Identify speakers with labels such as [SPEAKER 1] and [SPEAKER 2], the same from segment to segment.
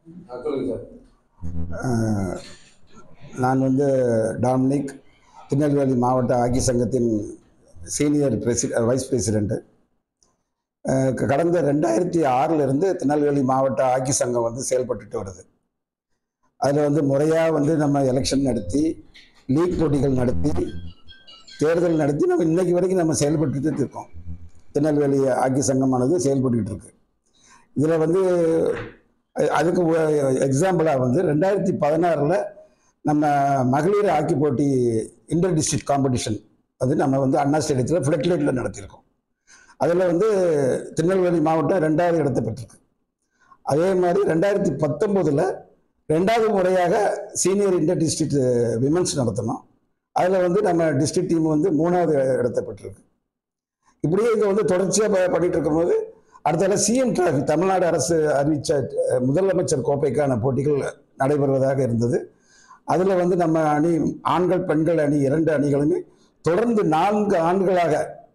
[SPEAKER 1] சொல்லுங்க சார்.
[SPEAKER 2] அஹ், நான் வந்து டாமினிக், திருநெல்வேலி மாவட்ட ஹாக்கி சங்கத்தின் சீனியர் வைஸ் பிரசிடெண்ட்டு. கடந்த 2006 திருநெல்வேலி மாவட்ட ஹாக்கி சங்கம் வந்து செயல்பட்டுட்டு வருது. அதில் வந்து முறையாக வந்து நம்ம எலெக்ஷன் நடத்தி, லீக் போட்டிகள் நடத்தி, தேர்தல் நடத்தி நம்ம இன்னைக்கு வரைக்கும் நம்ம செயல்பட்டுட்டு இருக்கோம். திருநெல்வேலி ஹாக்கி சங்கமானது செயல்பட்டுக்கிட்டு இருக்கு. இதில் வந்து அதுக்கு எக்ஸாம்பிளாக வந்து 2016 நம்ம மகளிர் ஹாக்கி போட்டி இன்டர் டிஸ்ட்ரிக்ட் காம்படிஷன் வந்து நம்ம வந்து அண்ணா ஸ்டேடியத்தில் ஃப்ளட்லைட்டில் நடத்தியிருக்கோம். அதில் வந்து திருநெல்வேலி மாவட்டம் 2வது இடத்தை பெற்றிருக்கு. அதே மாதிரி 2019 2வது முறையாக சீனியர் இன்டர் டிஸ்ட்ரிக்ட் விமென்ஸ் நடத்தணும். அதில் வந்து நம்ம டிஸ்ட்ரிக்ட் டீம் வந்து 3வது இடத்தை பெற்றிருக்கு. இப்படியே இங்கே வந்து தொடர்ச்சியாக பண்ணிட்டு இருக்கும்போது அடுத்தால சிஎம் டிராஃபி தமிழ்நாடு அரசு அறிவித்த முதலமைச்சர் கோப்பைக்கான போட்டிகள் நடைபெறுவதாக இருந்தது. அதில் வந்து நம்ம அணி ஆண்கள் பெண்கள் அணி 2 அணிகளுமே தொடர்ந்து 4 ஆண்டுகளாக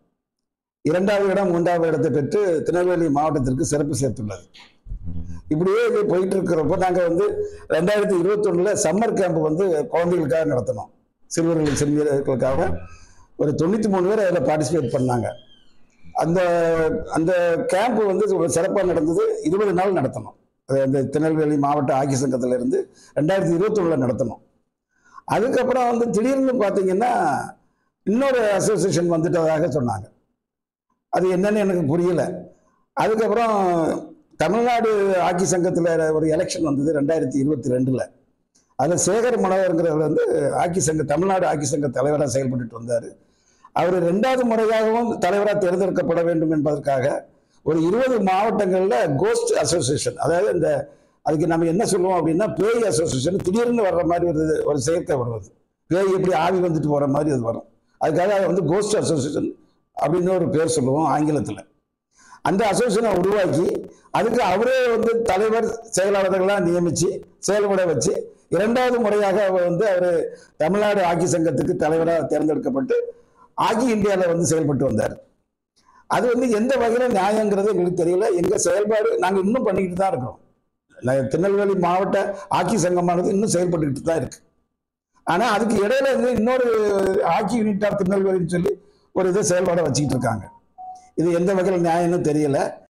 [SPEAKER 2] 2வது இடம் 3வது இடத்தை பெற்று திருநெல்வேலி மாவட்டத்திற்கு சிறப்பு சேர்த்துள்ளது. இப்படியே இது போயிட்டு இருக்கிறப்போ நாங்கள் வந்து 2021 சம்மர் கேம்ப் வந்து குழந்தைகளுக்காக நடத்தினோம். சிறுவர்கள் சிறுமியர்களுக்காக ஒரு 93 பேர் அதில் பார்ட்டிசிபேட் பண்ணாங்க. அந்த அந்த கேம்ப் வந்து சிறப்பாக நடந்தது. 20 நாள் நடத்தணும். அந்த திருநெல்வேலி மாவட்ட ஹாக்கி சங்கத்தில் இருந்து 2021 நடத்தணும். அதுக்கப்புறம் வந்து திடீர்னு பார்த்தீங்கன்னா இன்னொரு அசோசியேஷன் வந்துட்டதாக சொன்னாங்க. அது என்னன்னு எனக்கு புரியல. அதுக்கப்புறம் தமிழ்நாடு ஹாக்கி சங்கத்தில் ஒரு எலெக்ஷன் வந்தது 2022. அதில் சேகர் மனோகருங்கிறவர் வந்து தமிழ்நாடு ஹாக்கி சங்க தலைவராக செயல்பட்டு வந்தார். அவர் 2வது முறையாகவும் தலைவராக தேர்ந்தெடுக்கப்பட வேண்டும் என்பதற்காக ஒரு 20 மாவட்டங்களில் கோஸ்ட் அசோசியேஷன், அதாவது அதுக்கு நம்ம என்ன சொல்லுவோம் அப்படின்னா பேய் அசோசியேஷன், திடீர்னு வர்ற மாதிரி ஒரு செயற்கை வருவது, பேய் எப்படி ஆவி வந்துட்டு போகிற மாதிரி அது வரும். அதுக்காக அதை வந்து கோஸ்ட் அசோசியேஷன் அப்படின்னு ஒரு பேர் சொல்லுவோம் ஆங்கிலத்தில். அந்த அசோசியேஷனை உருவாக்கி அதுக்கு அவரே வந்து தலைவர் செயலாளர்களாக நியமித்து செயல்பட வச்சு 2வது முறையாக வந்து அவர் தமிழ்நாடு ஹாக்கி சங்கத்துக்கு தலைவராக தேர்ந்தெடுக்கப்பட்டு ஹாக்கி இந்தியாவில் வந்து செயல்பட்டு வந்தார். அது வந்து எந்த வகையில் நியாயங்கிறது எங்களுக்கு தெரியல. எங்கள் செயல்பாடு நாங்கள் இன்னும் பண்ணிக்கிட்டு தான் இருக்கிறோம். திருநெல்வேலி மாவட்ட ஹாக்கி சங்கமானது இன்னும் செயல்பட்டுக்கிட்டு தான் இருக்கு. ஆனால் அதுக்கு இடையில வந்து இன்னொரு ஹாக்கி யூனிட் ஆஃப் திருநெல்வேலின்னு சொல்லி ஒரு இதை செயல்பாடை வச்சுக்கிட்டு இருக்காங்க. இது எந்த வகையில் நியாயம்னு தெரியல.